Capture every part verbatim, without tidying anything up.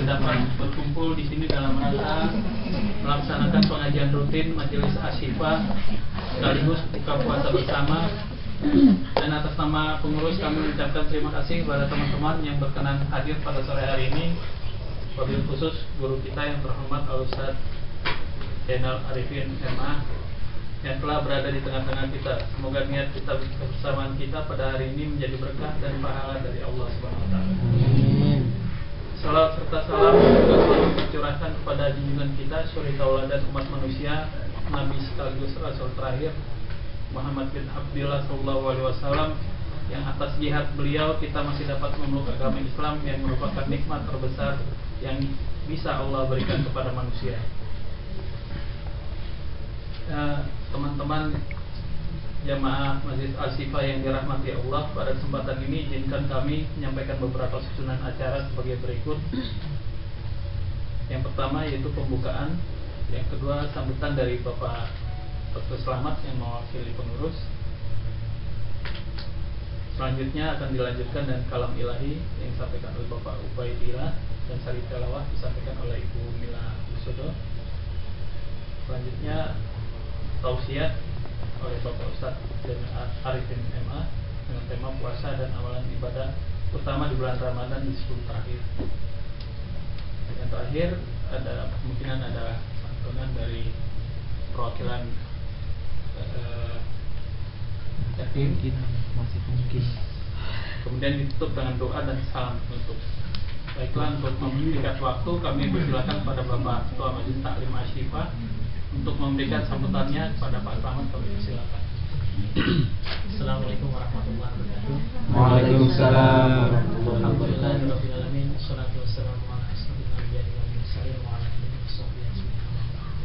dapat berkumpul di sini dalam rangka melaksanakan pengajian rutin Majelis Asy-Syifa sekaligus buka puasa bersama. Dan atas nama pengurus kami mengucapkan terima kasih kepada teman-teman yang berkenan hadir pada sore hari ini. Wabil khusus guru kita yang terhormat Al-Ustaz Zainal Arifin M A yang telah berada di tengah-tengah kita. Semoga niat kita kebersamaan kita pada hari ini menjadi berkah dan pahala dari Allah Subhanahu wa taala. Salam serta salam juga selalu tercurahkan kepada junjungan kita, suri tauladan umat manusia, Nabi sekaligus Rasul terakhir Muhammad bin Abdullah sallallahu alaihi wasallam, yang atas jihad beliau kita masih dapat memeluk agama Islam yang merupakan nikmat terbesar yang bisa Allah berikan kepada manusia. Teman-teman jamaah Majelis Asy-Syifa yang dirahmati Allah, pada kesempatan ini izinkan kami menyampaikan beberapa susunan acara sebagai berikut. Yang pertama yaitu pembukaan, yang kedua sambutan dari Bapak Doktor Selamat yang mewakili pengurus. Selanjutnya akan dilanjutkan dengan kalam ilahi yang disampaikan oleh Bapak Ubaidillah dan sari tilawah disampaikan oleh Ibu Mila Usodo. Selanjutnya tausiah oleh Bapak Ustaz Zainal Arifin M A dengan tema puasa dan amalan ibadah terutama di bulan Ramadan di sepuluh terakhir. Yang terakhir ada kemungkinan ada santunan dari perwakilan yatim, masih mungkin. Kemudian ditutup dengan doa dan salam penutup. Baiklah, untuk mempersingkat waktu kami persilakan pada Bapak Ketua Majelis Taklim Asy-Syifa untuk memberikan sambutannya kepada Pak Selamat. Kami persilakan. Assalamualaikum warahmatullahi wabarakatuh. Waalaikumsalam. Alhamdulillahirabbil alamin. Wassalatu wassalamu ala asyrofil anbiya'i wal mursalin wa ala alihi washabbihi ajmain.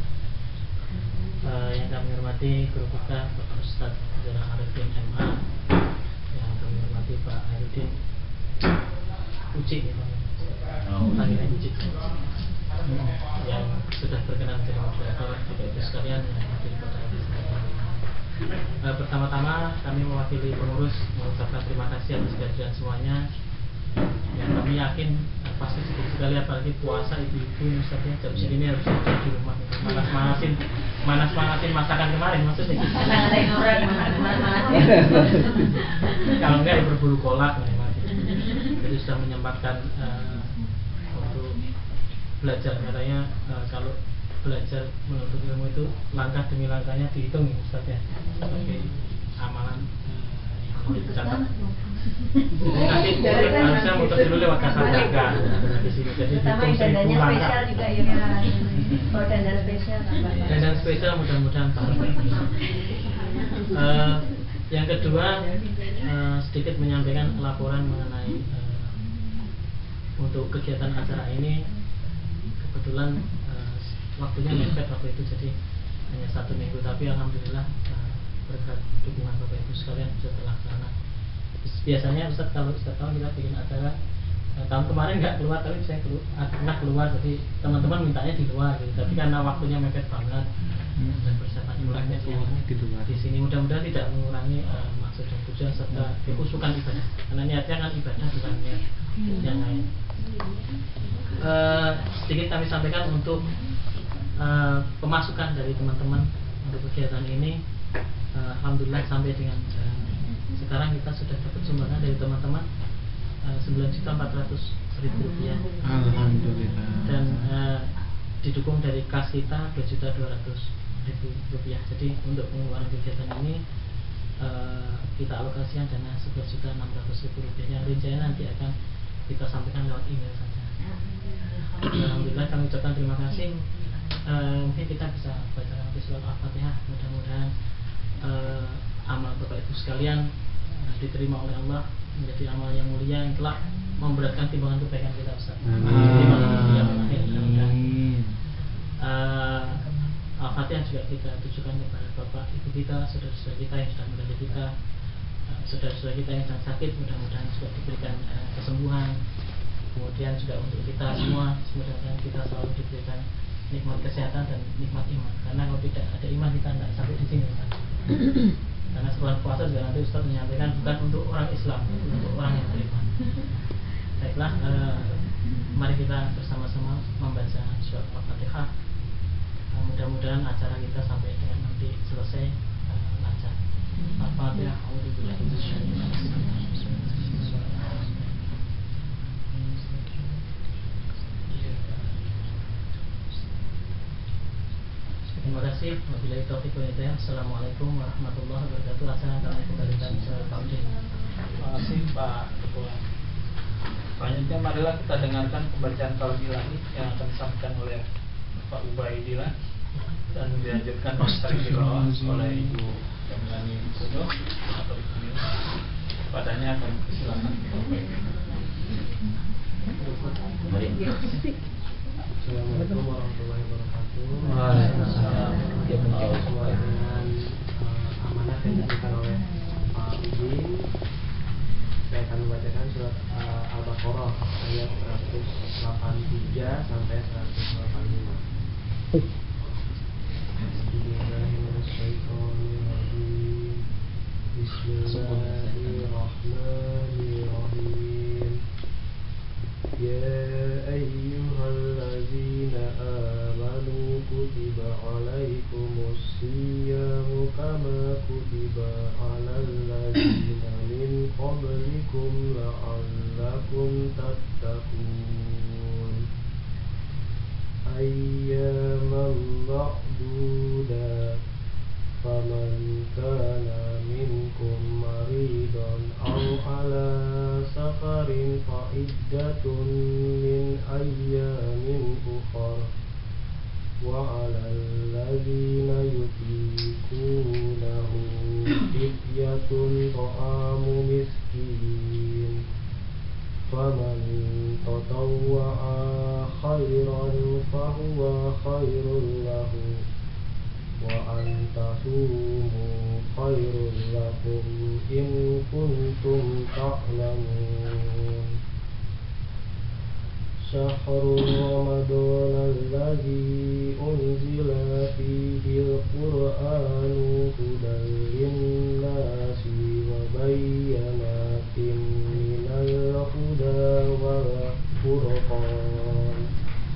Uh, yang kami hormati guru kita Bapak Ustaz Zainal Arifin M A, yang kami hormati Pak Hairudin Ucik ya Pak, oh, panggilan Ucik yang sudah berkenan menjadi moderator, Bapak Ibu sekalian yang hadir pada hari ini. Uh, pertama-tama kami mewakili pengurus mengucapkan terima kasih atas kehadiran semuanya. Yang kami yakin uh, pasti sedikit sekali, apalagi puasa ibu-ibu misalnya jam segini harus ada di rumah, manas-manasin manas-manasin masakan kemarin maksudnya gitu. Kalau enggak ya berburu kolak memang. Jadi sudah menyempatkan uh, untuk belajar. Katanya uh, kalau belajar menuntut ilmu itu langkah demi langkahnya dihitung ya Ustaz ya, sebagai amalan uh, yang dicatat. Nanti harusnya muter dulu lewat kasar jaga di sini. Jadi sama dandannya spesial juga ya Pak. Oh, dandan spesial tambah. Dandan spesial mudah-mudahan tambah. uh, Yang kedua uh, sedikit menyampaikan laporan mengenai uh, untuk kegiatan acara ini. Kebetulan uh, waktunya mepet waktu itu, jadi hanya satu minggu, tapi alhamdulillah uh, berkat dukungan Bapak Ibu sekalian bisa terlaksana. Biasanya Ustaz kalau Ustaz tahu kita bikin acara eh, tahun kemarin nggak keluar, tapi saya keluar, pernah keluar, jadi teman-teman mintanya di luar gitu. Tapi karena waktunya mepet banget hmm. dan persiapan ibadahnya di luar di sini, mudah-mudahan tidak mengurangi uh, maksud dan tujuan serta kekhusukan ibadah, karena niatnya kan ibadah bukan niat hmm. yang lain. Uh, sedikit kami sampaikan untuk uh, pemasukan dari teman-teman untuk kegiatan ini. uh, Alhamdulillah sampai dengan uh, sekarang kita sudah dapat sumbangan dari teman-teman uh, sembilan juta empat ratus ribu rupiah. Alhamdulillah. Dan uh, didukung dari kas kita dua juta dua ratus ribu rupiah. Jadi untuk pengeluaran kegiatan ini uh, kita alokasikan dana sebelas juta enam ratus ribu rupiah, yang rinciannya nanti akan kita sampaikan lewat email saja. Alhamdulillah kami ucapkan terima kasih. Uh, mungkin kita bisa baca nanti surat Al-Fatihah. Mudah-mudahan uh, amal Bapak Ibu sekalian uh, diterima oleh Allah, menjadi amal yang mulia yang telah memberatkan timbangan kebaikan kita Ustaz. Amin. Uh, Al-Fatihah juga kita tujukan kepada Bapak Ibu kita, saudara-saudara kita yang sudah menjadi kita, uh, saudara-saudara kita yang sedang sakit, mudah-mudahan juga diberikan uh, kesembuhan. Kemudian juga untuk kita semua, mudah-mudahan kita selalu diberikan nikmat kesehatan dan nikmat iman. Karena kalau tidak ada iman kita tidak sampai di sini Ustaz. Karena sebulan puasa juga nanti Ustaz menyampaikan bukan untuk orang Islam, untuk orang yang beriman. Baiklah, uh, mari kita bersama-sama membaca surat Al-Fatihah. Uh, mudah-mudahan acara kita sampai dengan nanti selesai uh, lancar. Al-Fatihah. Terima kasih. Wabillahi taufiq wal hidayah. Assalamualaikum warahmatullahi wabarakatuh. Acara kami kembalikan ke Pak Udin. Terima kasih Pak Ketua. Selanjutnya marilah kita dengarkan pembacaan Kalamilahih yang akan disampaikan oleh Pak Ubaidillah dan dilanjutkan dengan tilawah oleh Ibu Jamilani Sudo atau Ibu Mil. Padanya akan persilakan Pak Ubaidillah. Assalamualaikum warahmatullahi wabarakatuh. Waalaikumsalam. Sesuai dengan uh, amanat yang diberikan oleh Pak Udin, saya akan membacakan surat uh, Al-Baqarah ayat seratus delapan puluh tiga sampai seratus delapan puluh lima. Bismillahirrahmanirrahim. Bismillahirrahmanirrahim. Ya ayyuhalladzina amanu kutiba alaikumus siyamu kama kutiba alal ladzina min qablikum la'allakum tattaqun. Ayyaman ma'dudat. Faman kana minkum maridan aw ala safarin fa iddatun min ayyamin ukhra wa 'alal ladzina yutiqunahu fidyatun ta'amu miskin faman tatawwa'a khairan fahuwa khairul lahu wa antasumu khairul lakum in kuntum ta'lamun. Syahrul Ramadan alladzi unzila fihi al-Qur'anu hudan lin-nasi wa bayyinatin minal huda wal furqan.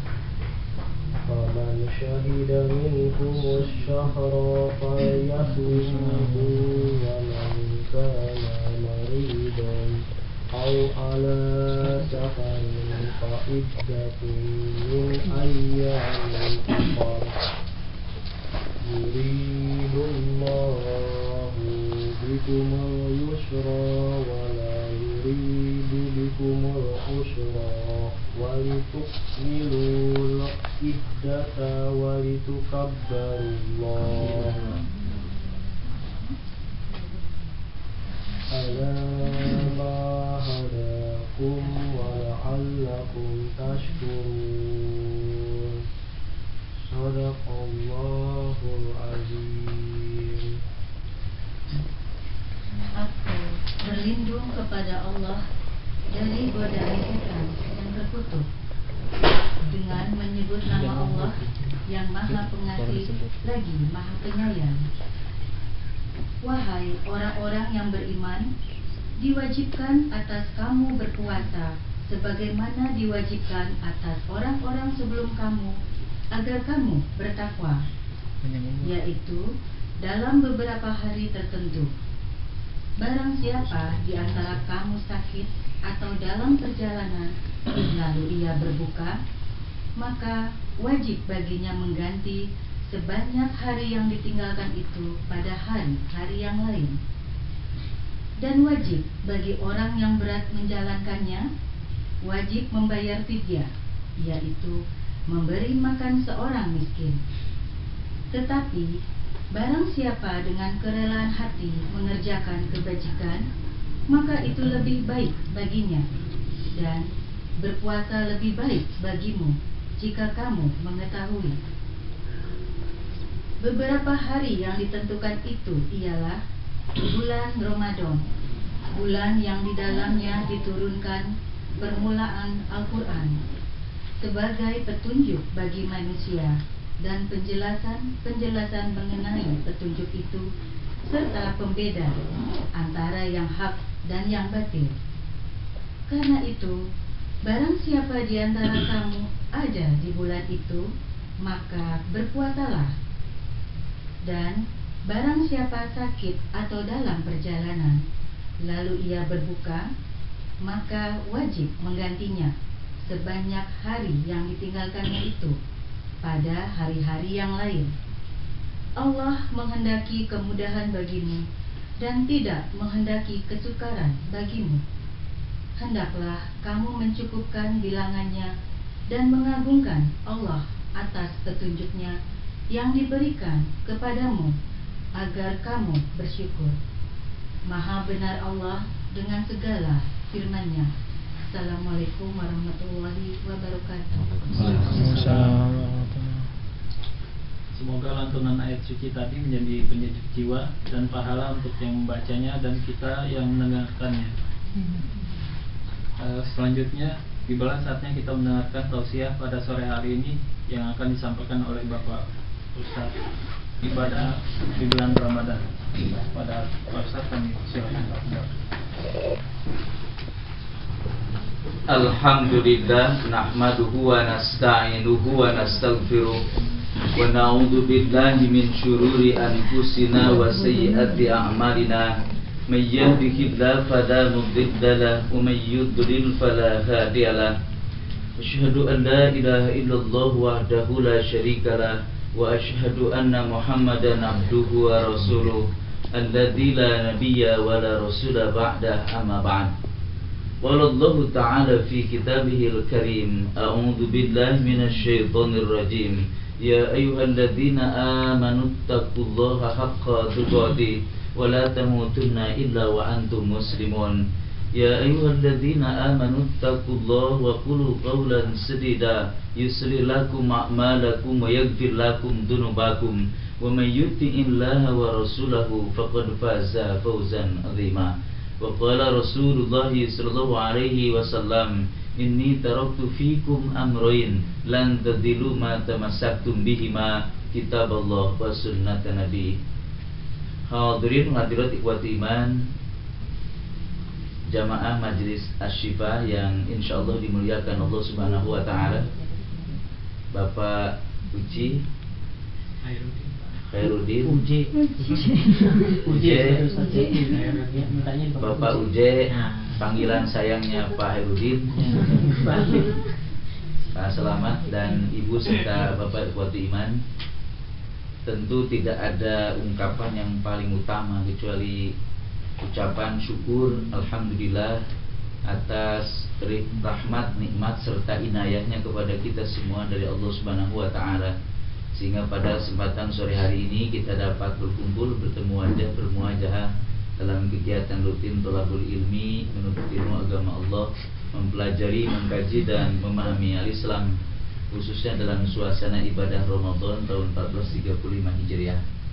Faman syahida minkumus syahra falyasumhu wa man kana maridan aw ala safarin fa iddatun min ayyamin ukhra. Yuridullahu bikumul yusra wa la yuridu bikumul usra wa litukmilul iddata wa litukabbarullah ala ma hadakum wa la'allakum tashkurun. Sadaqallahul azim. Aku berlindung kepada Allah dari godaan setan yang terkutuk dengan menyebut nama Allah yang Maha Pengasih lagi Maha Penyayang. Wahai orang-orang yang beriman, diwajibkan atas kamu berpuasa sebagaimana diwajibkan atas orang-orang sebelum kamu agar kamu bertakwa, yaitu dalam beberapa hari tertentu. Barang siapa di antara kamu sakit atau dalam perjalanan lalu ia berbuka, maka wajib baginya mengganti sebanyak hari yang ditinggalkan itu pada hari-hari yang lain. Dan wajib bagi orang yang berat menjalankannya, wajib membayar fidyah, yaitu memberi makan seorang miskin. Tetapi barang siapa dengan kerelaan hati mengerjakan kebajikan, maka itu lebih baik baginya, dan berpuasa lebih baik bagimu jika kamu mengetahui. Beberapa hari yang ditentukan itu ialah bulan Ramadan, bulan yang di dalamnya diturunkan permulaan Al-Quran sebagai petunjuk bagi manusia dan penjelasan-penjelasan mengenai petunjuk itu serta pembeda antara yang hak dan yang batil. Karena itu, Barang siapa di antara kamu ada di bulan itu, maka berpuasalah. Dan barang siapa sakit atau dalam perjalanan, lalu ia berbuka, maka wajib menggantinya sebanyak hari yang ditinggalkannya itu pada hari-hari yang lain. Allah menghendaki kemudahan bagimu dan tidak menghendaki kesukaran bagimu. Hendaklah kamu mencukupkan bilangannya dan mengagungkan Allah atas petunjuknya yang diberikan kepadamu agar kamu bersyukur. Maha benar Allah dengan segala firman-Nya. Assalamualaikum warahmatullahi wabarakatuh. Semoga lantunan ayat suci tadi menjadi penyejuk jiwa dan pahala untuk yang membacanya dan kita yang mendengarkannya. Uh, selanjutnya, tibalah saatnya kita mendengarkan tausiah pada sore hari ini yang akan disampaikan oleh Bapak Ustaz ibadah di bulan Ramadan. Pada Pak Ustaz kami silakan. Alhamdulillah, nahmaduhu wa nasta'inuhu wa nastaghfiruh wa na'udzu billahi min syururi anfusina wa sayyiati a'malina. May yahdihillahu fala mudilla lahu wa may yudlil fala hadiya lahu. Asyhadu an la ilaha illallah wahdahu la syarika lahu wa asyhadu anna Muhammadan abduhu wa rasuluh alladzi la nabiyya wa la rasula ba'da, amma ba'd. Qala Allah ta'ala fi kitabihil karim, a'udzu billahi minasy syaithanir rajim. Ya ayyuhalladzina amanu taqullaha haqqa tuqatih wa la tamutunna illa wa antum muslimun. Ya ayyuhalladzina amanu taqullaha wa qulu qawlan sadida yusri lakum a'malakum wa yaghfir lakum dhunubakum wa may yuti'illaha wa rasulahu faqad faza fawzan 'azima. Wa qala Rasulullah sallallahu alaihi wasallam, inni taraktu fikum amrayn lan tadillu ma tamassaktum bihima, kitaballah wa sunnat nabi. Hadirin hadirat ikhwati iman, jamaah Majelis Asy-Syifa yang insyaallah dimuliakan Allah Subhanahu wa taala. Bapak Uji Khairuddin, Uji, Uji, Bapak Bapak Uje, panggilan sayangnya Pak Khairuddin. Pak Selamat dan Ibu serta Bapak ikhwati iman. Tentu tidak ada ungkapan yang paling utama kecuali ucapan syukur alhamdulillah atas rahmat, nikmat serta inayahnya kepada kita semua dari Allah Subhanahu wa taala, sehingga pada kesempatan sore hari ini kita dapat berkumpul, bertemu wajah bermuajahah dalam kegiatan rutin thalabul ilmi, menuntut ilmu agama Allah, mempelajari, mengkaji dan memahami al-Islam, khususnya dalam suasana ibadah Ramadan tahun empat belas tiga puluh lima Hijriah.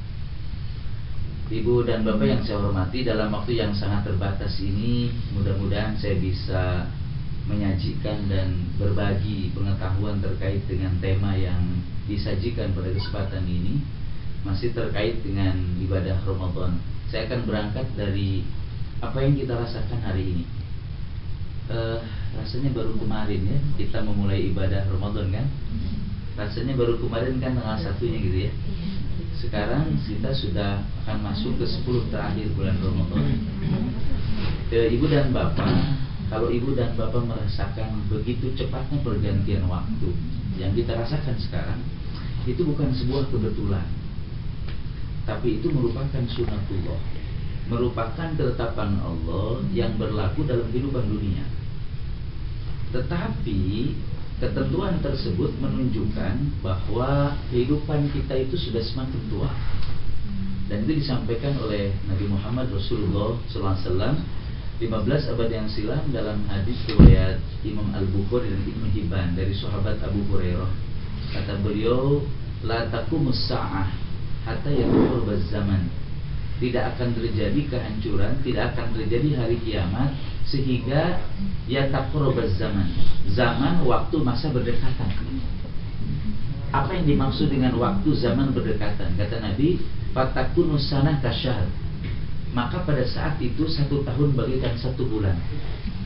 Ibu dan Bapak yang saya hormati, dalam waktu yang sangat terbatas ini mudah-mudahan saya bisa menyajikan dan berbagi pengetahuan terkait dengan tema yang disajikan pada kesempatan ini, masih terkait dengan ibadah Ramadan. Saya akan berangkat dari apa yang kita rasakan hari ini. Uh, rasanya baru kemarin ya kita memulai ibadah Ramadan kan? Rasanya baru kemarin kan tanggal satunya gitu ya. Sekarang kita sudah akan masuk ke sepuluh terakhir bulan Ramadan. uh, Ibu dan Bapak, kalau ibu dan bapak merasakan begitu cepatnya pergantian waktu yang kita rasakan sekarang, itu bukan sebuah kebetulan, tapi itu merupakan sunatullah, merupakan ketetapan Allah yang berlaku dalam kehidupan dunia. Tetapi ketentuan tersebut menunjukkan bahwa kehidupan kita itu sudah semakin tua. Dan itu disampaikan oleh Nabi Muhammad Rasulullah sallallahu alaihi wasallam lima belas abad yang silam dalam hadis riwayat Imam Al-Bukhari dan Ibnu Hibban dari sahabat Abu Hurairah. Kata beliau, la taqumus sa'ah hatta yaqrubaz zaman. Tidak akan terjadi kehancuran, tidak akan terjadi hari kiamat sehingga ya taqrubaz zaman. Zaman waktu masa berdekatan. Apa yang dimaksud dengan waktu zaman berdekatan? Kata Nabi, fatakunus sanah kasyahr. Maka pada saat itu satu tahun bagaikan satu bulan.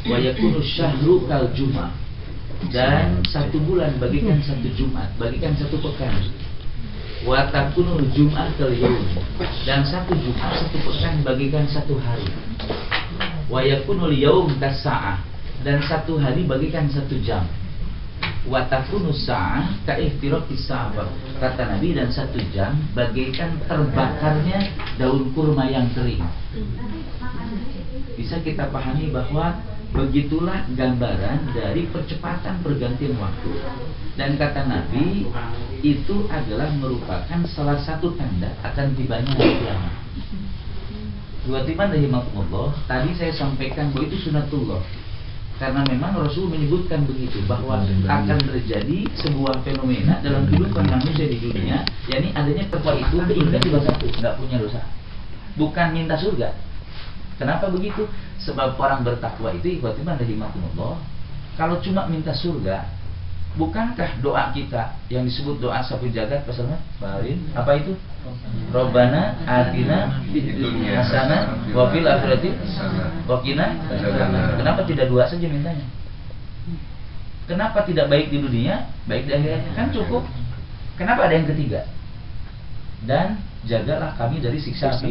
wa yakunu syahru kal jum'ah, dan satu bulan bagikan satu Jumat, bagikan satu pekan. Wa takunu jum'ah kal yaum, dan satu Jumat satu pekan bagikan satu hari. Wa yakunul yaum kas sa'ah, dan satu hari bagikan satu jam. Wa takunu sa'ah ka ihtiraqis sa'ah, kata Nabi, dan satu jam bagaikan terbakarnya daun kurma yang kering. Bisa kita pahami bahwa begitulah gambaran dari percepatan pergantian waktu. Dan kata Nabi, itu adalah merupakan salah satu tanda akan tibanya hari kiamat. Dua timan rahimakumullah, tadi saya sampaikan bahwa itu sunatullah. Karena memang Rasul menyebutkan begitu, bahwa akan terjadi sebuah fenomena dalam kehidupan manusia di dunia, yakni adanya takwa itu berikat dosa, nggak punya dosa, bukan minta surga. Kenapa begitu? Sebab orang bertakwa itu ikhwatiman rahimakumullah, kalau cuma minta surga, bukankah doa kita yang disebut doa sapu jagat pasalnya kemarin apa itu? Robbana atina fid dunya hasanah wa fil akhirati wa qina. Kenapa tidak dua saja mintanya? Kenapa tidak baik di dunia, baik di akhirat? Kan cukup. Kenapa ada yang ketiga? Dan jagalah kami dari siksa api.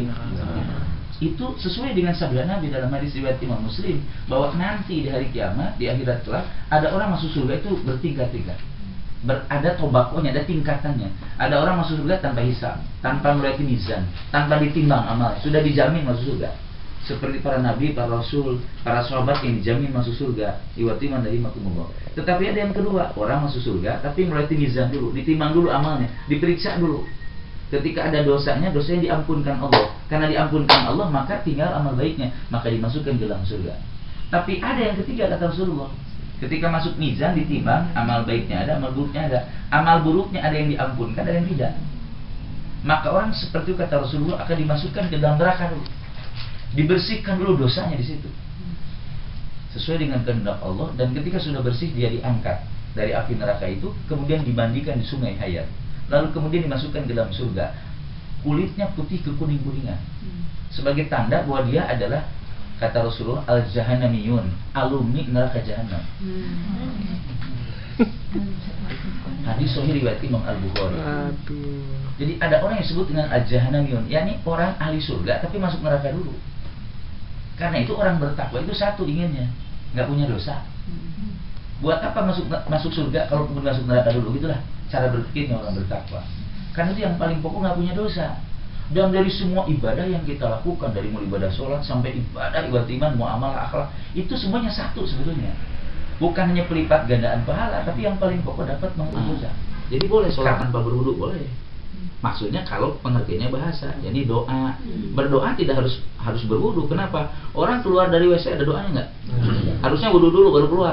Itu sesuai dengan sabda Nabi dalam hadis riwayat Imam Muslim, bahwa nanti di hari kiamat, di akhirat kelak, ada orang masuk surga itu bertingkat-tingkat. Ber, ada tobakonya, ada tingkatannya. Ada orang masuk surga tanpa hisab, tanpa melewati mizan, tanpa ditimbang amal, sudah dijamin masuk surga. Seperti para nabi, para rasul, para sahabat yang dijamin masuk surga. Iwatiman dari makumullah. Tetapi ada yang kedua, orang masuk surga tapi melewati mizan dulu, ditimbang dulu amalnya, diperiksa dulu. Ketika ada dosanya, dosanya diampunkan Allah. Karena diampunkan Allah, maka tinggal amal baiknya, maka dimasukkan ke dalam surga. Tapi ada yang ketiga, kata Rasulullah, ketika masuk mizan ditimbang, amal baiknya ada, amal buruknya ada. Amal buruknya ada yang diampunkan, ada yang tidak. Maka orang seperti itu, kata Rasulullah, akan dimasukkan ke dalam neraka dulu, dibersihkan dulu dosanya di situ, sesuai dengan kehendak Allah. Dan ketika sudah bersih, dia diangkat dari api neraka itu, kemudian dimandikan di sungai hayat, lalu kemudian dimasukkan ke dalam surga. Kulitnya putih kekuning-kuningan, sebagai tanda bahwa dia adalah, kata Rasulullah, al-jahannamiyun, alumni neraka jahanam. Hadis sahih riwayat Imam Al-Bukhari. Jadi ada orang yang disebut dengan al-jahannamiyun, yakni orang ahli surga tapi masuk neraka dulu. Karena itu orang bertakwa itu satu inginnya, nggak punya dosa. Buat apa masuk masuk surga kalau kemudian masuk neraka dulu? Gitulah cara berpikirnya orang bertakwa. Karena itu yang paling pokok, nggak punya dosa. Dan dari semua ibadah yang kita lakukan, dari mulai ibadah sholat sampai ibadah ibadah iman, muamalah, akhlak, itu semuanya satu sebetulnya. Bukan hanya pelipat gandaan pahala, tapi yang paling pokok dapat mengampuni dosa. Jadi boleh sholat tanpa berwudu, boleh. Maksudnya kalau pengertiannya bahasa, jadi doa. Berdoa tidak harus harus berwudu. Kenapa? Orang keluar dari W C ada doanya nggak? Harusnya wudu dulu baru keluar.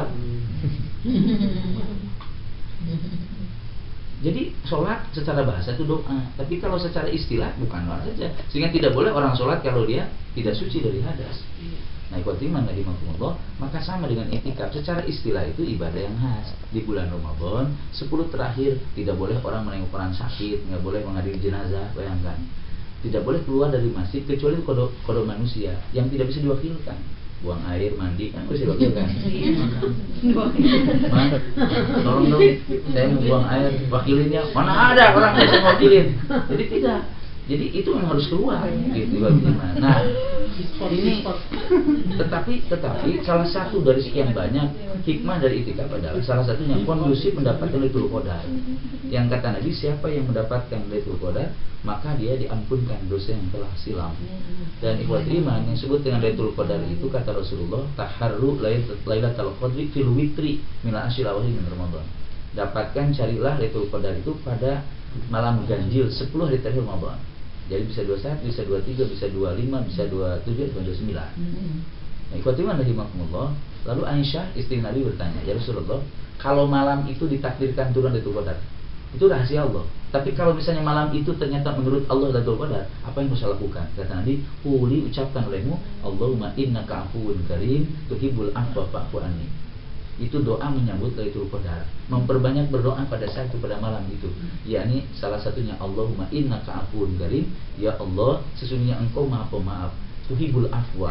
Jadi sholat secara bahasa itu doa, tapi kalau secara istilah bukan doa saja. Sehingga tidak boleh orang sholat kalau dia tidak suci dari hadas. Nah, ikhwatiman rahimakumullah, maka sama dengan i'tikaf. Secara istilah itu ibadah yang khas di bulan Ramadan. Sepuluh terakhir tidak boleh orang menengok orang sakit, nggak boleh menghadiri jenazah. Bayangkan, tidak boleh keluar dari masjid kecuali kodok kodok manusia yang tidak bisa diwakilkan. Buang air, mandi, kan bisa diwakilkan. Man, tolong dong, saya mau buang air, wakilinnya mana ada orang yang saya wakilin. Jadi tidak. Jadi itu yang harus keluar, gitu bagaimana. Nah, ini tetapi tetapi salah satu dari sekian banyak hikmah dari i'tikaf adalah salah satunya kondusif mendapatkan Lailatul Qadar. Yang kata Nabi, siapa yang mendapatkan Lailatul Qadar, maka dia diampunkan dosa yang telah silam. Dan ikhwat iman, yang disebut dengan Lailatul Qadar itu, kata Rasulullah, taharru Lailatul Qadri fil witri min asyri awal min Ramadan. Dapatkan, carilah Lailatul Qadar itu pada malam ganjil sepuluh hari terakhir Ramadan. Jadi bisa dua puluh satu, bisa dua puluh tiga, bisa dua puluh lima, bisa dua puluh tujuh, bisa dua puluh sembilan. Nah, ikhwatiman rahimakumullah. Lalu Aisyah istri Nabi bertanya, ya Rasulullah, kalau malam itu ditakdirkan turun Lailatul Qadar, itu rahasia Allah. Tapi kalau misalnya malam itu ternyata menurut Allah Lailatul Qadar, apa yang harus lakukan? Kata Nabi, quli, ucapkan olehmu, Allahumma innaka afuwun karim tuhibbul afwa fa'fu anni. Itu doa menyambut Lailatul Qadar, memperbanyak berdoa pada saat itu, pada malam itu. Yakni salah satunya, Allahumma innaka afuwun karim, ya Allah, sesungguhnya Engkau Maha Pemaaf, tuhibbul afwa,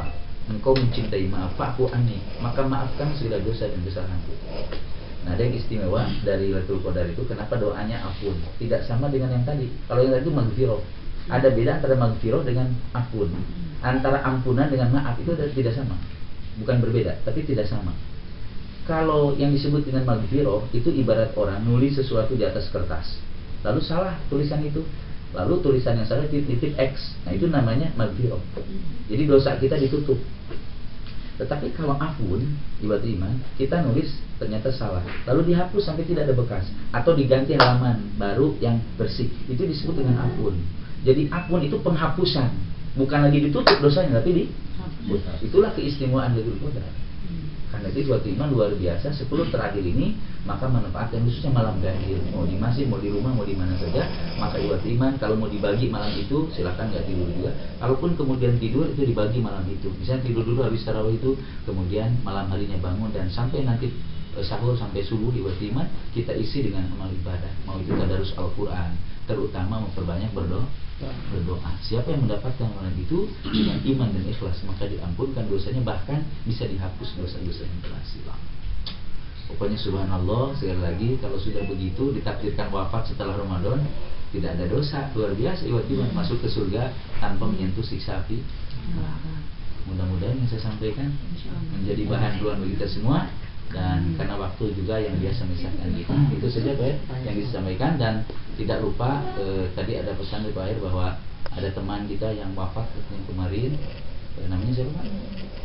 engkau mencintai maaf, fa'fu anni, maka maafkan segala dosa dan kesalahanku. Nah, ada yang istimewa dari Lailatul Qadar itu, kenapa doanya afun? Tidak sama dengan yang tadi. Kalau yang tadi itu maghfirah. Ada beda antara maghfirah dengan afun. Antara ampunan dengan maaf itu tidak sama. Bukan berbeda, tapi tidak sama. Kalau yang disebut dengan maghfirah itu ibarat orang nulis sesuatu di atas kertas, lalu salah tulisan itu, lalu tulisan yang salah titip X. Nah, itu namanya maghfirah. Jadi dosa kita ditutup. Tetapi kalau afun, ibarat iman, kita nulis ternyata salah, lalu dihapus sampai tidak ada bekas, atau diganti halaman baru yang bersih, itu disebut dengan afun. Jadi afun itu penghapusan, bukan lagi ditutup dosanya, tapi dihapus. Itulah keistimewaan Lailatul Qadar. Karena itu suatu iman luar biasa. Sepuluh terakhir ini maka manfaatkan, khususnya malam terakhir, mau di masjid, mau di rumah, mau di mana saja, maka suatu iman kalau mau dibagi malam itu silakan, nggak tidur juga. Kalaupun kemudian tidur itu dibagi malam itu. Misalnya tidur dulu habis tarawih itu, kemudian malam harinya bangun dan sampai nanti sahur sampai subuh di waktu iman kita isi dengan amal ibadah. Mau itu tadarus Al-Quran, terutama memperbanyak berdoa. Berdoa. Siapa yang mendapatkan amalan itu dengan iman dan ikhlas, maka diampunkan dosanya, bahkan bisa dihapus dosa-dosa yang telah silam. Pokoknya subhanallah, sekali lagi kalau sudah begitu ditakdirkan wafat setelah Ramadan, tidak ada dosa, luar biasa, iman masuk ke surga tanpa menyentuh siksa api. Nah, mudah-mudahan yang saya sampaikan menjadi bahan doa bagi kita semua. Dan karena waktu juga yang biasa misalkan kita, itu saja Pak yang disampaikan. Dan tidak lupa eh, tadi ada pesan dari Pak Air bahwa ada teman kita yang wafat yang kemarin, eh, namanya siapa Pak?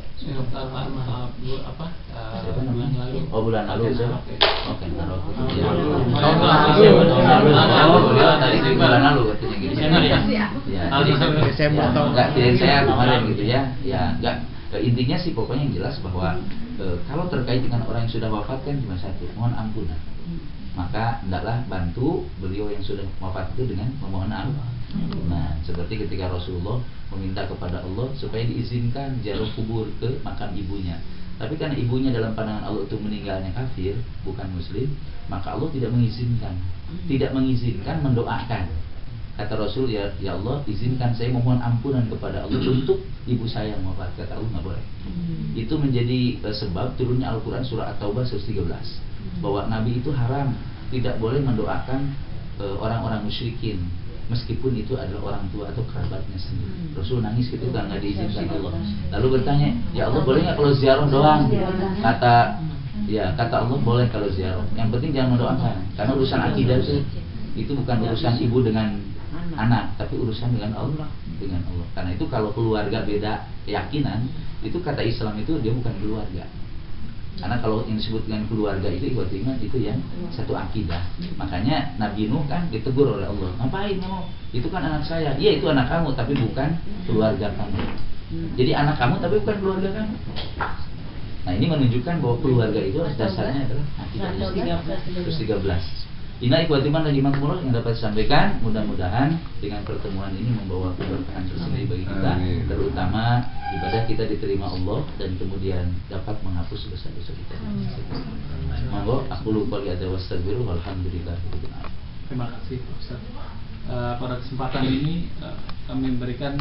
apa? Siapa namanya? Bulan lalu. Oh, bulan lalu siapa? Oke, naruh. Ya. Tahun lalu. Oh, tadi bulan lalu katanya gitu. Desember ya? Ya. Desember Ya, tahun enggak dari saya kemarin gitu ya. Ya, enggak. Intinya sih pokoknya yang jelas bahwa e, kalau terkait dengan orang yang sudah wafat kan cuma satu, mohon ampunan. Maka hendaklah bantu beliau yang sudah wafat itu dengan memohon ampunan. Seperti ketika Rasulullah meminta kepada Allah supaya diizinkan ziarah kubur ke makam ibunya. Tapi karena ibunya dalam pandangan Allah itu meninggalnya kafir, bukan muslim, maka Allah tidak mengizinkan. Tidak mengizinkan mendoakan. Kata Rasul, ya, ya Allah izinkan saya memohon ampunan kepada Allah untuk ibu saya yang wafat. Kata Allah nggak boleh. Hmm. Itu menjadi uh, sebab turunnya Al-Quran surah At-Taubah seratus tiga belas hmm. bahwa Nabi itu haram, tidak boleh mendoakan uh, orang-orang musyrikin meskipun itu adalah orang tua atau kerabatnya sendiri. Hmm. Rasul nangis ketika nggak diizinkan Allah. Lalu bertanya, ya Allah boleh nggak kalau ziarah doang? Kata ya kata Allah boleh kalau ziarah. Yang penting jangan mendoakan, karena urusan akidah itu itu bukan urusan ibu dengan anak, tapi urusan dengan Allah, dengan Allah. Karena itu kalau keluarga beda keyakinan, itu kata Islam itu dia bukan keluarga. Karena kalau yang disebut dengan keluarga itu ikut iman itu yang satu akidah. Makanya Nabi Nuh kan ditegur oleh Allah, ngapain kamu? Itu kan anak saya. Iya itu anak kamu, tapi bukan keluarga kamu. Jadi anak kamu tapi bukan keluarga kamu. Nah ini menunjukkan bahwa keluarga itu dasarnya adalah akidah Islam. seratus tiga belas. Inilah ikhwati iman dan imankumullah yang dapat disampaikan. Mudah-mudahan dengan pertemuan ini membawa keberkahan tersendiri bagi kita. Amin. Terutama ibadah kita diterima Allah dan kemudian dapat menghapus dosa-dosa kita. Monggo aku lupa lihat wastaghfiru walhamdulillah. Terima kasih Ustaz. Uh, pada kesempatan ini uh, kami memberikan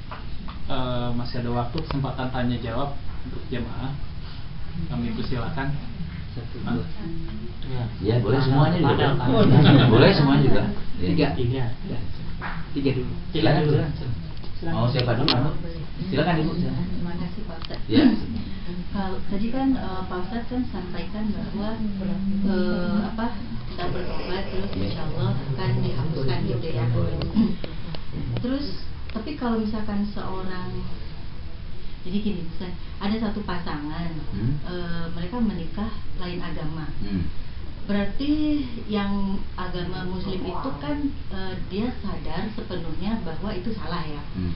uh, masih ada waktu kesempatan tanya jawab untuk jemaah. Kami persilakan. Ah. Ya boleh semuanya juga. Boleh semuanya juga. Tiga, tiga, tiga dulu. Silakan, silakan. Mau siapa dulu? Silakan Ibu. Terima kasih Pak Ustaz. Ya. Kalau tadi kan uh, Pak Ustaz kan sampaikan bahwa uh, apa kita bertobat terus insya Allah akan dihapuskan gitu ya. Terus tapi kalau misalkan seorang jadi gini, misalnya ada satu pasangan, hmm. e, mereka menikah lain agama. Hmm. Berarti yang agama Muslim itu kan e, dia sadar sepenuhnya bahwa itu salah ya. Hmm.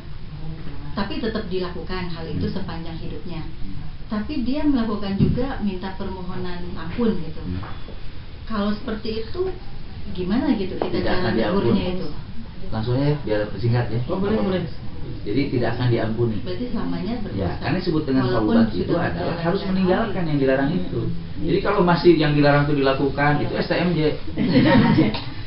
Tapi tetap dilakukan hal itu hmm. sepanjang hidupnya. Tapi dia melakukan juga minta permohonan ampun gitu. Hmm. Kalau seperti itu gimana gitu kita jalan negurnya itu? Langsung aja biar singkat ya. Oh boleh boleh. Jadi tidak akan diampuni. Berarti selamanya berdosa. Ya, karena disebut dengan taubat itu adalah harus meninggalkan yang dilarang itu. Jadi kalau masih yang dilarang itu dilakukan, itu S T M J.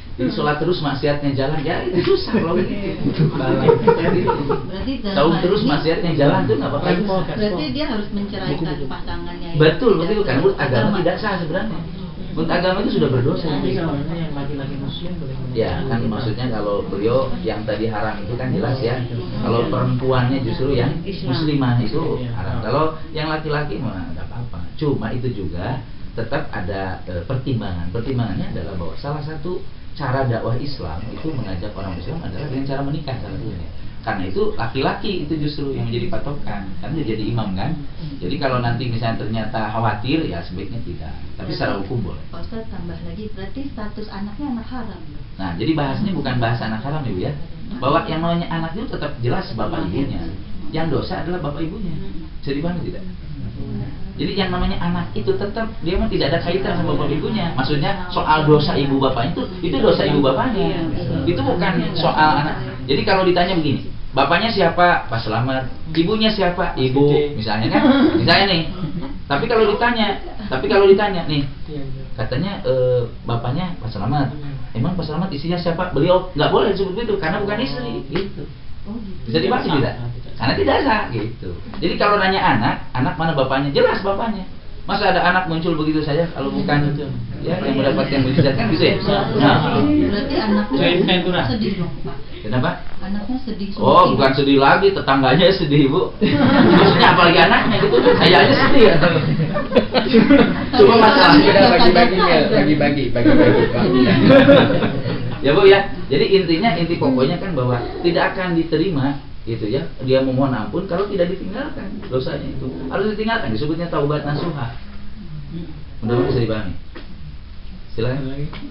Jadi sholat terus maksiatnya jalan, ya itu susah kalau gitu. Berarti dalam Saum hal terus ini- maksiatnya jalan tuh nggak apa-apa. Berarti dia harus menceraikan pasangannya. yang Betul, tidak betul kan menurut agama seagama. tidak sah sebenarnya. Menurut agama itu sudah berdosa. Jadi kalau yang laki-laki muslim boleh Ya kan maksudnya kalau beliau yang tadi haram itu kan jelas ya. Kalau perempuannya justru yang muslimah itu haram. Kalau yang laki-laki mah nggak apa-apa. Cuma itu juga tetap ada e, pertimbangan. Pertimbangannya adalah bahwa salah satu cara dakwah Islam itu mengajak orang Islam adalah dengan cara menikah salah satunya. Karena itu laki-laki itu justru yang menjadi patokan, kan dia jadi imam kan. Jadi kalau nanti misalnya ternyata khawatir ya sebaiknya tidak. Tapi secara hukum boleh. Pak Ustaz tambah lagi, berarti status anaknya anak haram. Nah, jadi bahasnya bukan bahasa anak haram ya, Bu ya. Bahwa yang namanya anak itu tetap jelas bapak ibunya. Yang dosa adalah bapak ibunya. Bisa dipahami tidak? Jadi yang namanya anak itu tetap dia mah tidak ada kaitan sama bapak ibunya. Maksudnya soal dosa ibu bapaknya itu itu dosa ibu bapaknya. Itu bukan soal anak. Jadi kalau ditanya begini, bapaknya siapa? Pak Selamat. Ibunya siapa? Ibu. Misalnya kan? Misalnya nih. Tapi kalau ditanya, tapi kalau ditanya nih, katanya eh, bapaknya Pak Selamat. Emang Pak Selamat istrinya siapa? Beliau nggak boleh disebut begitu karena bukan istri. Gitu. Bisa dipahami tidak? Karena tidak sah gitu. Jadi kalau nanya anak, anak mana bapaknya? Jelas bapaknya. Masa ada anak muncul begitu saja kalau bukan ya yang mendapatkan mujizat kan gitu ya? Nah, Berarti anaknya Saya Ventura. sedih dong, Pak. kenapa? Anaknya sedih. Oh, bukan sedih lagi, tetangganya sedih, Bu. Maksudnya apalagi anaknya gitu. Saya aja sedih ya. Cuma masalahnya Kita bagi-bagi Mel, bagi-bagi, bagi-bagi. ya Bu ya. Jadi intinya inti pokoknya kan bahwa tidak akan diterima gitu ya. Dia memohon ampun kalau tidak ditinggalkan dosanya itu. Harus ditinggalkan, disebutnya taubat nasuha. Mudah-mudahan bisa dipahami. Silakan.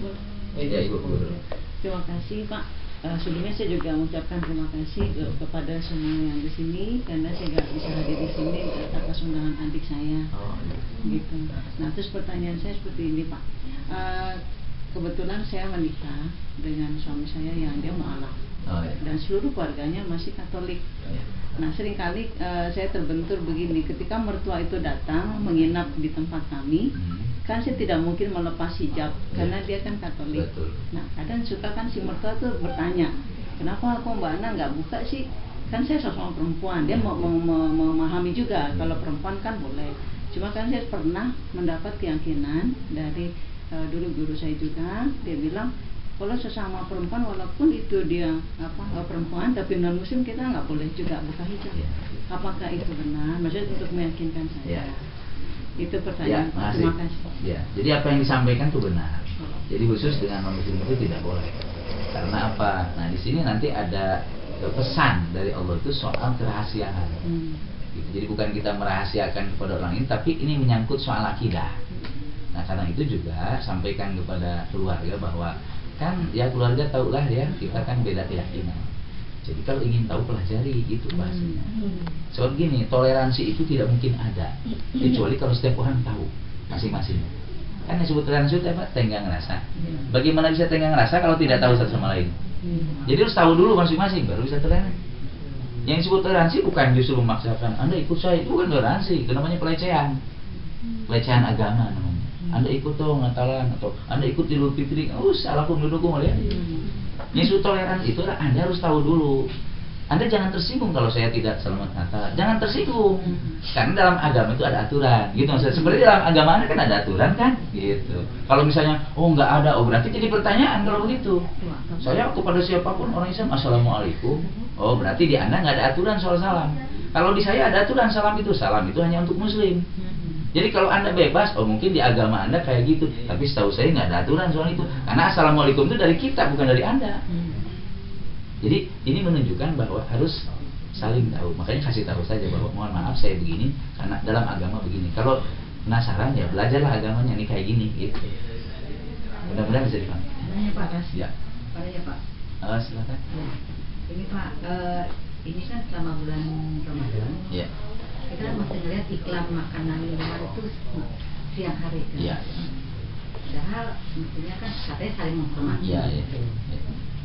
Ya, Ibu. Terima kasih Pak. Eh, sebelumnya saya juga mengucapkan terima kasih ke- kepada semua yang di sini karena saya nggak bisa hadir di sini atas undangan adik saya. Oh, iya. Gitu. Nah terus pertanyaan saya seperti ini Pak. Eh, kebetulan saya menikah dengan suami saya yang dia mualaf Oh, iya. dan seluruh keluarganya masih Katolik. Iya. Nah seringkali eh, saya terbentur begini, ketika mertua itu datang menginap di tempat kami, Hmm. kan saya tidak mungkin melepas hijab karena dia kan Katolik. Betul. Nah kadang suka kan si mertua tuh bertanya, kenapa kok Mbak Ana nggak buka sih? Kan saya sosok perempuan, dia mau mau- mau- memahami juga kalau perempuan kan boleh. Cuma kan saya pernah mendapat keyakinan dari eh, dulu guru saya juga, dia bilang kalau sesama perempuan walaupun itu dia apa eh, perempuan tapi non muslim kita nggak boleh juga buka hijab. Iya. Apakah itu benar? Maksudnya untuk meyakinkan saya. Iya. Itu Ya, pertanyaan. makasih. Terima kasih. Ya, jadi apa yang disampaikan itu benar. Jadi khusus dengan non muslim itu tidak boleh. Karena apa? Nah, di sini nanti ada pesan dari Allah itu soal kerahasiaan. Hmm. Gitu. Jadi bukan kita merahasiakan kepada orang ini, tapi ini menyangkut soal akidah. Nah, karena itu juga sampaikan kepada keluarga bahwa kan ya keluarga tahulah ya kita kan beda keyakinan. Jadi kalau ingin tahu pelajari itu bahasanya. Soal gini, toleransi itu tidak mungkin ada kecuali kalau setiap orang tahu masing-masing. Kan yang disebut toleransi itu apa? Tenggang rasa. Bagaimana bisa tenggang rasa kalau tidak tahu satu sama lain? Jadi harus tahu dulu masing-masing baru bisa toleransi. Yang disebut toleransi bukan justru memaksakan Anda ikut saya, itu bukan toleransi, itu namanya pelecehan. Pelecehan agama namanya. Anda ikut dong Natalan atau Anda ikut Idul Fitri, oh salah pun mendukung ya. Yesus toleransi itu Anda harus tahu dulu. Anda jangan tersinggung kalau saya tidak selamat Natal. Jangan tersinggung. Karena dalam agama itu ada aturan. Gitu maksudnya. Sebenarnya dalam agama Anda kan ada aturan kan? Gitu. Kalau misalnya oh nggak ada, oh berarti jadi pertanyaan kalau begitu. Saya kepada siapapun orang Islam assalamualaikum. Oh berarti di Anda nggak ada aturan soal salam. Kalau di saya ada aturan salam itu salam itu hanya untuk Muslim. Jadi kalau Anda bebas, oh mungkin di agama Anda kayak gitu. Tapi setahu saya nggak ada aturan soal itu. Karena assalamualaikum itu dari kita bukan dari Anda. Jadi ini menunjukkan bahwa harus saling tahu. Makanya kasih tahu saja bahwa mohon maaf saya begini karena dalam agama begini. Kalau penasaran ya belajarlah agamanya nih kayak gini gitu. Mudah-mudahan bisa dipahami. Nanya Pak Ras. Ya. Pak ya Pak. Uh, silakan. Ya. Ini Pak, eh, ini kan selama bulan Ramadan. Ya. Kita masih ngeliat iklan makanan minuman itu siang hari kan. Iya. Padahal mestinya kan katanya saling menghormati. Iya, iya. Ya.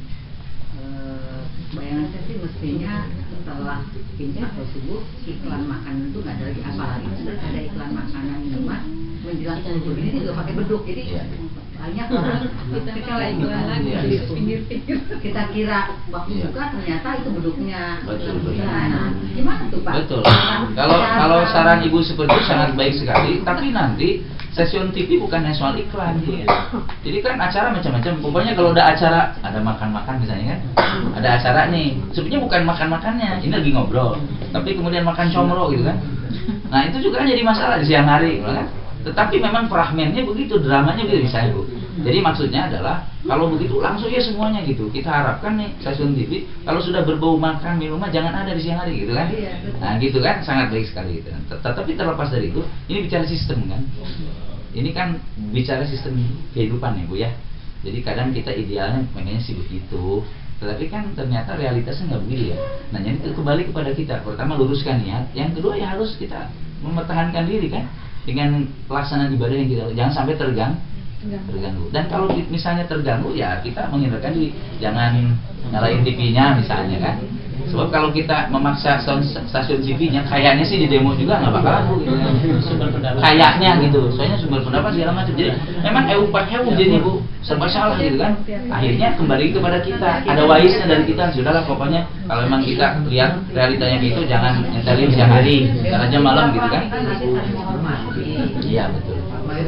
Eh, bayangan saya sih mestinya setelah imsak atau subuh iklan makanan itu nggak ada lagi, apalagi terus ada iklan makanan minuman menjelang subuh ini juga pakai beduk, jadi Iya. Banyak orang kita kalah iklan lagi di pinggir-pinggir. Kita kira waktu Iya. buka ternyata itu beduknya. Betul, betul. Nah, gimana tuh Pak? Betul. Cara- Kalau cara- kalau saran ibu seperti itu sangat baik sekali. Tapi nanti stasiun T V bukan hanya soal iklan. Jadi kan acara macam-macam. Pokoknya kalau ada acara, ada makan-makan misalnya kan, ada acara nih. Sebenarnya bukan makan-makannya, ini lagi ngobrol. Tapi kemudian makan comro gitu kan. Nah itu juga kan jadi masalah di siang hari, kan? Tetapi memang fragmennya begitu, dramanya begitu misalnya Bu. Jadi maksudnya adalah kalau begitu langsung ya semuanya gitu. Kita harapkan nih stasiun T V kalau sudah berbau makan minuman jangan ada di siang hari gitu kan. Nah gitu kan sangat baik sekali gitu. Tetapi terlepas dari itu, ini bicara sistem kan. Ini kan bicara sistem kehidupan ya Bu ya. Jadi kadang kita idealnya pengennya sih begitu, tetapi kan ternyata realitasnya nggak begitu ya. Nah jadi itu kembali kepada kita. Pertama luruskan niat, yang kedua ya harus kita mempertahankan diri kan dengan pelaksanaan ibadah yang kita jangan sampai terganggu. terganggu. Dan kalau misalnya terganggu ya kita menghindarkan diri, jangan nyalain T V-nya misalnya kan. Sebab kalau kita memaksa stasiun T V-nya, kayaknya sih di demo juga nggak bakal laku gitu. Sumber pendapat. Kayaknya gitu, soalnya sumber pendapat segala macam. Jadi memang ewu pak ewu jadi Bu, serba salah gitu kan. Akhirnya kembali kepada kita, ada waisnya dari kita. Sudahlah pokoknya kalau memang kita lihat realitanya gitu, jangan nyetelin siang hari, ntar aja malam gitu kan. Iya betul.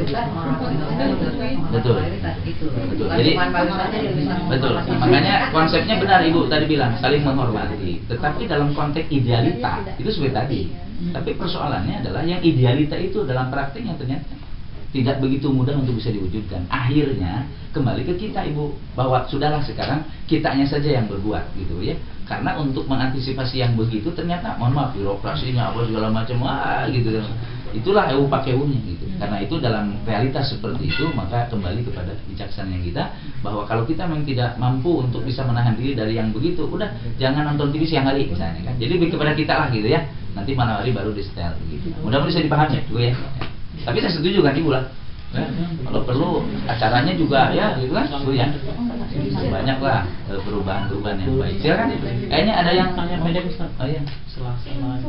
Betul. Betul. Jadi betul. Makanya konsepnya benar Ibu tadi bilang saling menghormati. Tetapi dalam konteks idealita itu seperti tadi. Tapi persoalannya adalah yang idealita itu dalam praktiknya ternyata tidak begitu mudah untuk bisa diwujudkan. Akhirnya kembali ke kita Ibu, bahwa sudahlah sekarang kitanya saja yang berbuat gitu ya. Karena untuk mengantisipasi yang begitu ternyata mohon maaf birokrasinya apa segala macam wah gitu. Itulah ewu pakai ewunya gitu. Karena itu dalam realitas seperti itu maka kembali kepada bijaksananya kita bahwa kalau kita memang tidak mampu untuk bisa menahan diri dari yang begitu, udah jangan nonton T V siang hari misalnya kan. Jadi lebih kepada kita lah gitu ya. Nanti malam hari baru di setel begitu. Mudah-mudahan bisa dipahami Bu ya. Tapi saya setuju kan Ibu lah. Ya, kalau perlu acaranya juga ya gitu kan Bu ya. Banyak lah perubahan-perubahan yang baik. Silakan. Kayaknya ada yang tanya pendek Ustaz. Oh iya. Setelah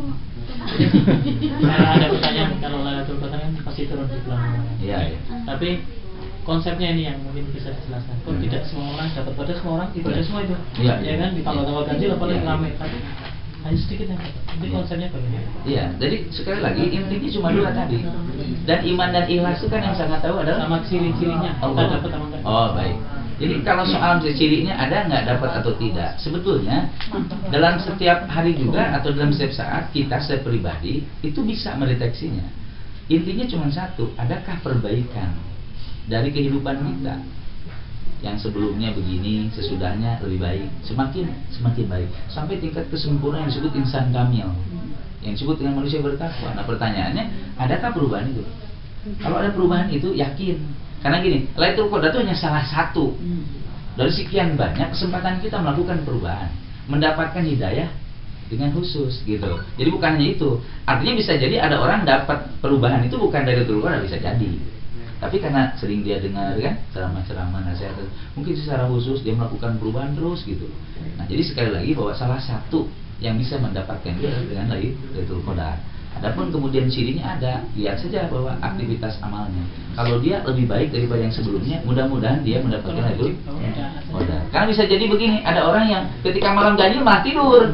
Saya ada pertanyaan, kalau Lailatul Qadar kan pasti turun di bulan Ramadan. Iya, iya. Tapi konsepnya ini yang mungkin bisa dijelaskan. Kok Hmm. tidak semua orang dapat pada semua orang ibadah semua itu. Iya, Ya iya. kan di tanggal-tanggal ganjil apalagi Iya. rame. Tapi hanya sedikit yang dapat. Jadi Iya. konsepnya bagaimana? Iya, jadi sekali lagi intinya cuma dua tadi. Dan iman dan ikhlas itu kan yang sangat tahu adalah Sama ciri-cirinya. Oh, Kita dapat apa enggak? oh baik. Jadi kalau soal cirinya ada nggak dapat atau tidak, sebetulnya dalam setiap hari juga atau dalam setiap saat kita secara pribadi itu bisa mendeteksinya. Intinya cuma satu, adakah perbaikan dari kehidupan kita yang sebelumnya begini, sesudahnya lebih baik, semakin semakin baik sampai tingkat kesempurnaan yang disebut insan kamil, yang disebut dengan manusia bertakwa. Nah pertanyaannya, adakah perubahan itu? Kalau ada perubahan itu yakin. Karena gini, Lailatul Qadar itu hanya salah satu dari sekian banyak kesempatan kita melakukan perubahan, mendapatkan hidayah dengan khusus gitu. Jadi bukan hanya itu. Artinya bisa jadi ada orang dapat perubahan itu bukan dari Lailatul Qadar, bisa jadi. Tapi karena sering dia dengar kan ceramah-ceramah nasihat, mungkin secara khusus dia melakukan perubahan terus gitu. Nah, jadi sekali lagi bahwa salah satu yang bisa mendapatkan dia dengan Lailatul Qadar. Adapun kemudian cirinya ada, lihat saja bahwa aktivitas amalnya. Kalau dia lebih baik daripada yang sebelumnya, mudah-mudahan dia mendapatkan Lailatul Qadar. Karena bisa jadi begini, ada orang yang ketika malam ganjil malah tidur,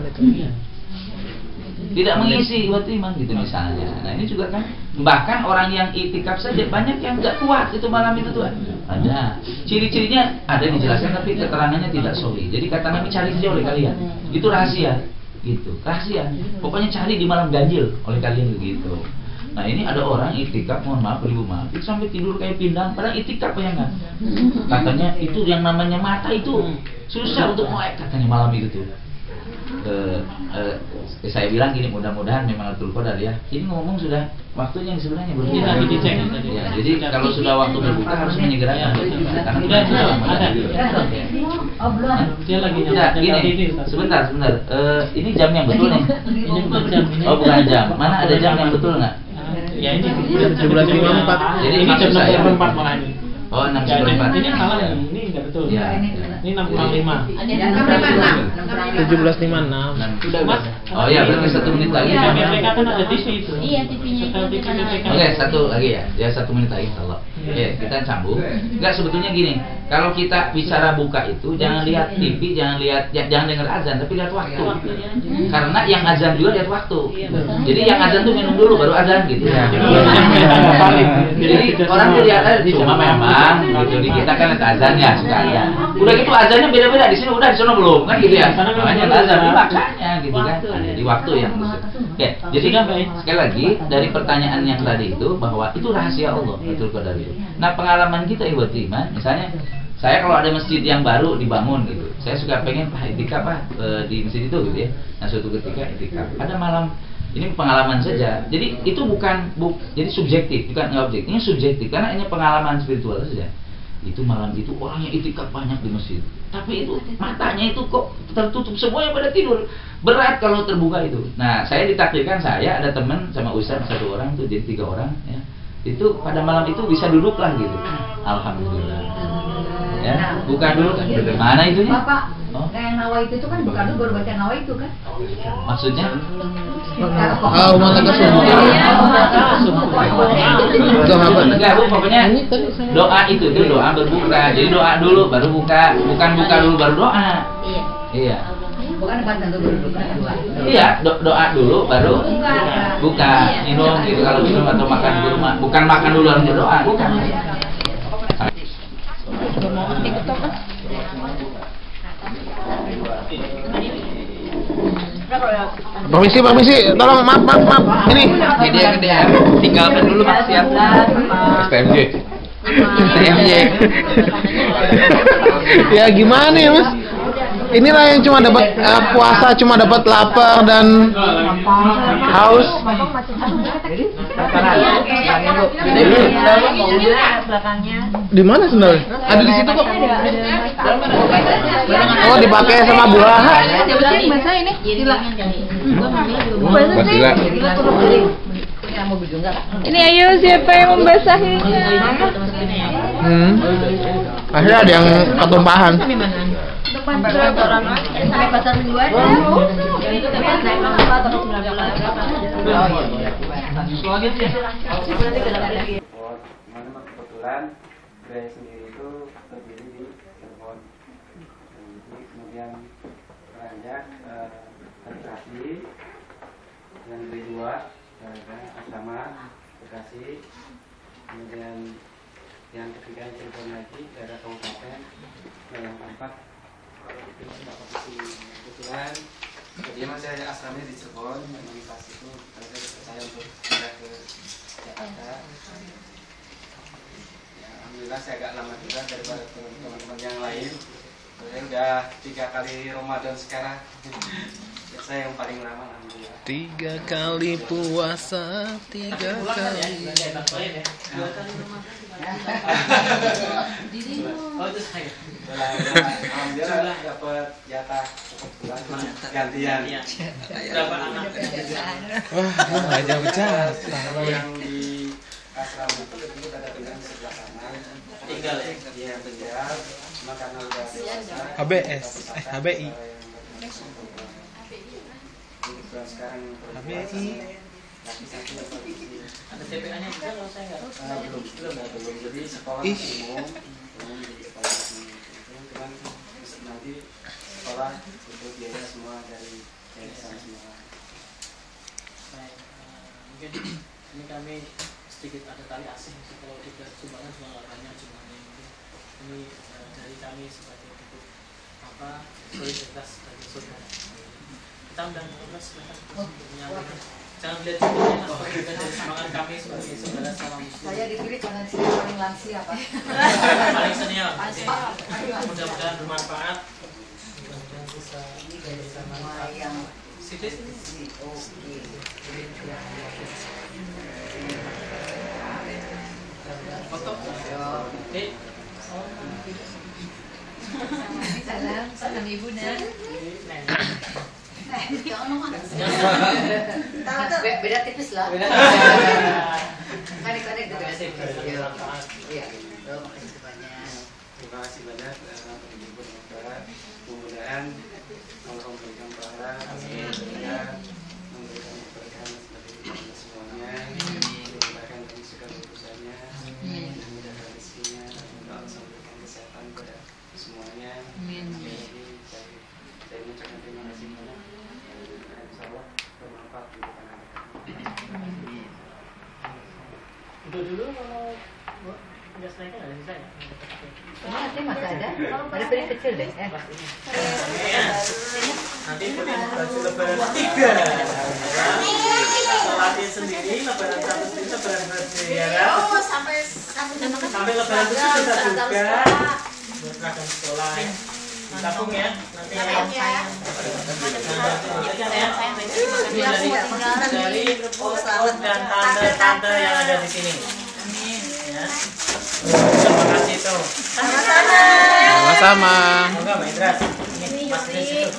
tidak mengisi waktu iman gitu misalnya. Nah ini juga kan, bahkan orang yang itikaf saja banyak yang nggak kuat itu malam itu tuh. Ada ciri-cirinya ada dijelaskan tapi keterangannya tidak sahih. Jadi kata Nabi cari saja oleh kalian, itu rahasia. Gitu, rahasia. Pokoknya cari di malam ganjil oleh kalian begitu. Nah ini ada orang itikaf, mohon maaf, ibu maaf, itu sampai tidur kayak pindang. Padahal itikaf ya kan? Katanya itu yang namanya mata itu susah untuk melek katanya malam itu tuh. Eh, eh, saya bilang gini, mudah-mudahan memang Lailatul Qadar ya. Ini ngomong sudah waktunya yang sebenarnya belum Ini lagi dicek tadi. ya, jadi kalau sudah waktu berbuka harus menyegerakan. Karena Udah, sudah, ada. Oh belum. Dia lagi Tidak, nyampe gini, ini, Ustaz. sebentar, sebentar. Eh, ini jam yang betul nih. Ini bukan jam ini. Oh bukan jam. Mana ada jam yang betul nggak? Ya ini tujuh belas lima puluh empat. Jadi ini jam maksud enam saya- puluh empat malah ini. Oh enam Ya, puluh ini, empat. ini salah ini, ini enggak betul. Ya. Ini enam puluh lima. tujuh belas lima puluh enam. Mas, Oh iya, berarti satu menit lagi. Di B P K kan ada T V itu. Iya, T V-nya itu Setel T V kita B P K. Oke, satu lagi ya. Ya satu menit lagi insyaallah. Hmm. Ya, kita sambung. Enggak, sebetulnya gini, kalau kita bicara buka itu jangan lihat T V, jangan lihat ya, jangan dengar azan, tapi lihat waktu. Karena yang azan juga lihat waktu. Jadi yang azan tuh minum dulu baru azan gitu ya. Jadi orang tuh lihat aja, cuma memang gitu di kita kan lihat azannya suka ya. Udah gitu azannya beda-beda, di sini udah, di sana belum kan gitu ya. Makanya azan makanya gitu kan. Di waktu yang ya, jadi sekali lagi dari pertanyaan yang tadi itu bahwa itu rahasia Allah betul qadar itu. Nah pengalaman kita ibu iman, misalnya saya kalau ada masjid yang baru dibangun gitu, saya suka pengen ah itikaf ah e, di masjid itu gitu ya. Nah suatu ketika itikaf, ada malam ini pengalaman saja. Jadi itu bukan bu, jadi subjektif bukan objektif, ini subjektif karena ini pengalaman spiritual saja. Itu malam itu orang yang itikaf banyak di masjid, tapi itu matanya itu kok tertutup semuanya pada tidur, berat kalau terbuka itu. Nah saya ditakdirkan saya ada teman sama ustaz satu orang tuh jadi tiga orang ya, itu pada malam itu bisa duduklah gitu. Alhamdulillah ya, buka dulu kan mana itunya Bapak oh. yang nawa itu tuh kan buka dulu baru baca nawa itu kan Maksudnya Oh, mau ke sumur. Enggak bu, pokoknya doa itu tuh doa berbuka. Jadi doa dulu baru buka, bukan buka dulu baru doa. Iya. Iya. Bukan baca dulu baru buka dua. Iya, do doa dulu baru buka. Minum gitu kalau minum atau makan di rumah. Bukan makan dulu lalu berdoa, bukan. Permisi, permisi, tolong maaf, maaf, maaf. Ini. Gedean, gedean. Tinggalkan dulu maksiat. S T M J. S T M J. Ya gimana ya mas? Inilah yang cuma dapat uh, puasa, cuma dapat lapar dan haus. Di mana sendal? Ada di situ kok. Oh dipakai sama buah. Bahasa ini. Sila. Ini ayo siapa yang membasahinya? Hmm. Akhirnya ada yang ketumpahan. Depan orang sampai pasar minggu aja. Mana kebetulan saya sendiri itu berdiri di Cirebon. Jadi kemudian beranjak Bekasi yang kedua asrama Bekasi, kemudian yang ketiga Cirebon lagi daerah kabupaten, yang keempat itu kebetulan jadi masih ada asramanya di Cirebon. Memang pas itu saya untuk pindah ke Jakarta. Ya, alhamdulillah saya agak lama juga daripada teman-teman yang lain. Saya udah tiga kali Ramadan sekarang. Ya, saya yang paling lama alhamdulillah. Tiga kali puasa, tiga kali. Alhamdulillah dapat jatah gantian. Berapa anak? Wah, nggak jauh jatah. Yang di asrama itu itu ada tinggal di sebelah kanan. Tinggal ya? Iya tinggal. Cuma karena udah dewasa. H B S, eh H B I. Sekarang H B I. Ada C P A-nya juga kalau saya nggak? Belum, belum, belum. Jadi sekolah Ih. umum, umum di sekolah umum. Cuman nanti sekolah itu biaya semua dari yayasan semua. Baik, eh, mungkin ini kami sedikit ada tali asing sih, kalau tidak sumbangan juga nggak banyak jumlahnya. Mungkin ini eh, dari kami sebagai bentuk apa solidaritas dari saudara. Kita undang terus untuk menyampaikan. Jangan lihat jumlahnya, mas, tapi juga dari semangat kami sebagai saudara salam muslim. Saya dipilih karena saya paling lansia pak. Paling senior. Jadi, mudah-mudahan bermanfaat. Mudah-mudahan bisa bisa manfaat. Sidik. Foto. Oke. Salam, salam ibu dan. Beda tipis lah. Kadang-kadang gitu. Iya. Terima kasih banyak. Terima kasih banyak untuk ibu dan bapak. Mudah-mudahan Allah memberikan pahala, memberikan memberikan keberkahan bagi semuanya, memudahkan kami segala urusannya. Mudah-mudahan semuanya. Amin. Jadi saya saya mengucapkan terima kasih banyak. Dan insya Allah bermanfaat untuk anak-anak. Itu dulu kalau nggak selesai nggak bisa ya? Nanti masih ada, ada piring kecil deh. Eh. Nanti baju lebaran tiga. Latihan sendiri, lebaran satu sendiri, lebaran berbeda. Ya, Oh, sampai sampai sampai lebaran itu sudah buka. Berseragam sekolah. Tabung ya, nanti yang ya. dari om dan tante-tante yang ada di sini. Ya. Terima kasih tuh. Sama-sama. Sama-sama. Semoga Mbak Indra. Ini Mas di situ.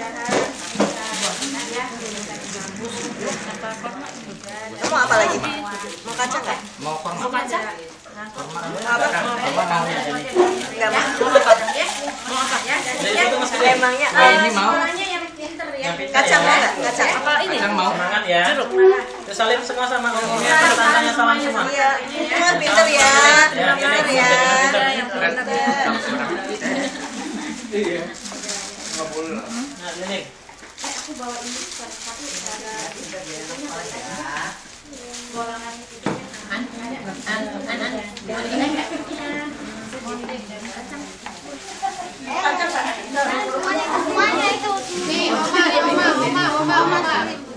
Kamu apa lagi? Mau kacang nggak? Mau korma. Mau kacang? Korma. Apa? Korma mau ya. Enggak mau. Mau apa? Mau apa ya? Emangnya ini mau. yang pinter ya. Kacang mau nggak? Kacang. Apa ini? Kacang mau. Semangat ya. Terus salim semua sama omnya. Tantanya salam semua. Iya. Semua pinter ya. Pinter ya. Iya. Enggak boleh lah. Nah, ini. Aku bawa ini tapi golongan itu an an an an semuanya itu nih mama mama mama mama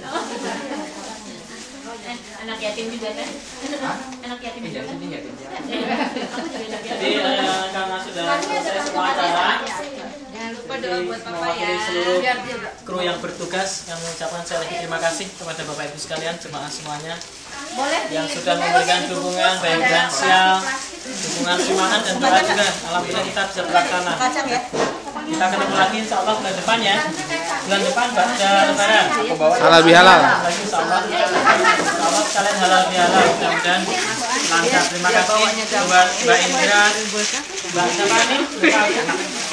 anak yatim juga kan anak yatim juga kan aku juga anak Jadi yatim eh, karena sudah selesai semua acara, jangan lupa doa buat papa ya mewakili seluruh kru yang bertugas yang mengucapkan saya lagi terima kasih kepada Bapak Ibu sekalian, jemaah semuanya yang sudah memberikan dukungan baik finansial, dukungan semangat dan doa juga. Alhamdulillah kita bisa terlaksana. Kita ketemu lagi insya Allah bulan depan ya. Bulan depan pada lebaran. Halal bihalal. Lagi insya Allah. Insya Allah kalian halal bihalal. Mudah-mudahan lancar. Terima kasih buat Mbak Indra, Mbak siapa nih?